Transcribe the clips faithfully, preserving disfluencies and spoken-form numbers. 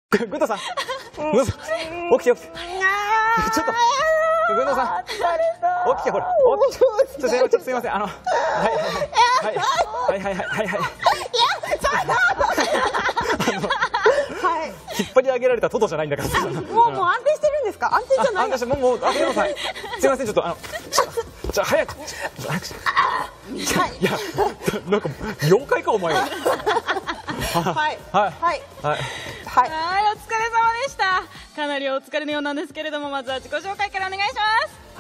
ぐんどうさん、ぐんどうさん、起きて起きて。ちょっと、ぐんどうさん、起きてほら。おちょっとすいません、すいません、あの、はいはいはいはいはいはいはい。引っ張り上げられたトドじゃないんだから。 もうもう安定してるんですか？安定じゃない。 安定してもうもう開けてください。すいません、ちょっとあの、じゃ早く、早く。いや、なんか妖怪かお前は。 はいはいはいはい。 はい、お疲れ様でした。かなりお疲れのようなんですけれども、まずは自己紹介からお願いします。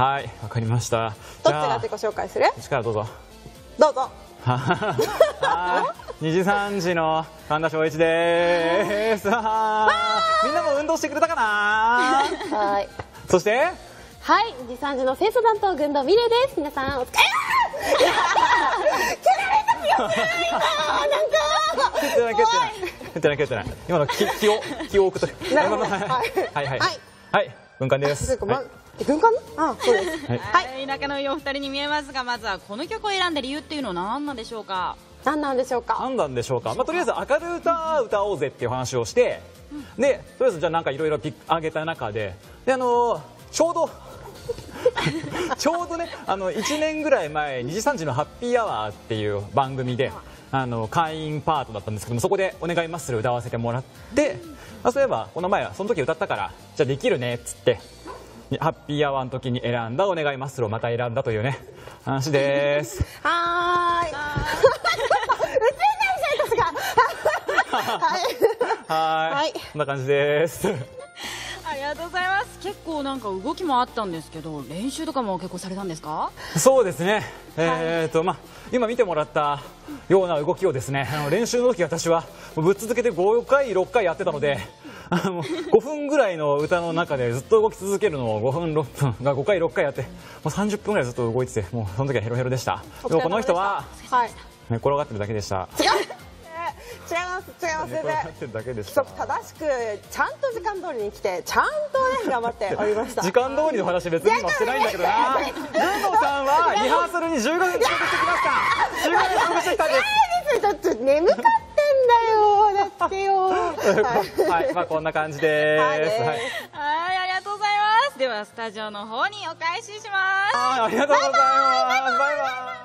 はい、わかりました。 どっちが自己紹介する？ こっちからどうぞ。 どうぞ。 はい、にじさんじの神田正一です。みんなも運動してくれたかな？ はい。 そして、 はい、にじさんじの清楚担当軍道美玲です。皆さんお疲れ。蹴られたよ。なんか。 蹴ってない蹴ってない蹴ってない蹴ってない。今の気気を気を置くという。 なるほど。はいはいはいはい。軍艦です。 軍艦？あ、そうです。 はい、仲のいいお二人に見えますが、まずはこの曲を選んだ理由っていうのは何なんでしょうか？ 何なんでしょうか？ 何なんでしょうか。まあとりあえず明るい歌歌おうぜっていう話をして、でとりあえずじゃあなんかいろいろピック上げた中で、であのちょうどちょうどね、あのいちねんぐらい前にじさんじのハッピーアワーっていう番組で。あの会員パートだったんですけども、そこでお願いマッスル歌わせてもらって、まあ、そういえばこの前はその時歌ったからじゃあできるねっつってハッピーアワーの時に選んだお願いマッスルをまた選んだというね話です。 はーい。映れない生活が。はい。 はい。こんな感じです。 ありがとうございます。結構なんか動きもあったんですけど、練習とかも結構されたんですか？ そうですね。えっとまあ今見てもらったような動きをですね、あの練習の時私はぶっ続けてごかいろっかいやってたので、あのごふんぐらいの歌の中でずっと動き続けるのをごふんろっぷんがごかいろっかいやって、もうさんじゅっぷんぐらいずっと動いてて、もうその時はヘロヘロでした。でもこの人は寝転がってるだけでした。 違います違います全然。規則正しくちゃんと時間通りに来てちゃんとね頑張っておりました。 時間通りの話別に今してないんだけどな。軍道さんはリハーサルにじゅうごふん遅刻してきました。じゅうごふん遅刻してきたんです。 だって眠かったんだよ。だってよ。 はい、まあこんな感じです。はい、 はい、ありがとうございます。ではスタジオの方にお返しします。 ありがとうございます。バイバイ。